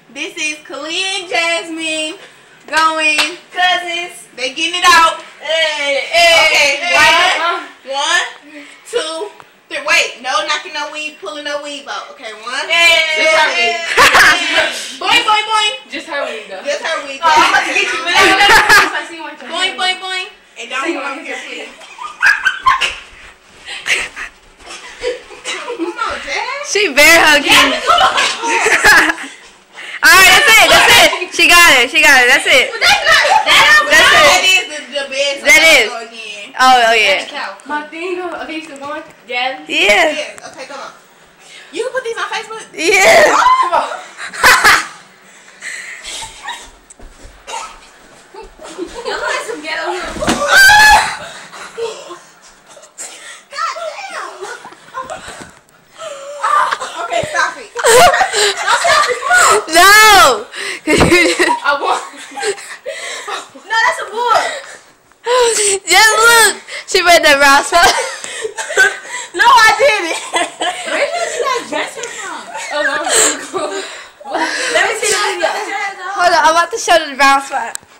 This is Khaliah and Jasmine going cousins. They getting it out. Okay, one, two, three. Wait, no knocking no weave, pulling no weave out. Okay, one. Just her weave. Boing, boing, boing. Just her weave though. Just her weave. Oh, I'm about to get you. Boing, boing, boing. And don't come up here, please. Come on, Jazz. She bear hugging. Alright, that's it. She got it. That's it. But that's not. That is the best. That is. Again. Oh yeah. My thing. Okay, you still going? Yeah. Yeah. Okay, come on. You can put these on Facebook. Yeah. Come on. Y'all like some ghetto. Okay, stop it. No. I want. No, that's a boy. Just look. She made that rouse up. No, I didn't. Where did you guys dress her from? Oh, I'm cool. Let me see the video. Hold on, I'm about to show the brown spot.